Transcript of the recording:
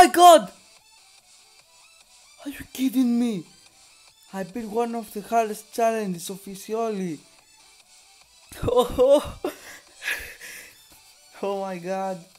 my god! Are you kidding me? I beat one of the hardest challenges officially. Oh, oh my god.